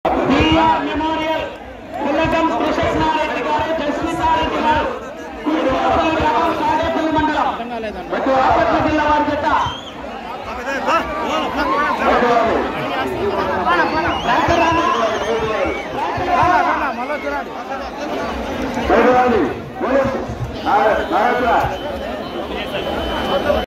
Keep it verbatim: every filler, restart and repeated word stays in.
memorial పుల్లగం Krishna Reddy గారు జస్మితారెడ్డి గారు తాడేపల్లి మండలం బాపట్ల జిల్లా వారి జత మళ్ళీ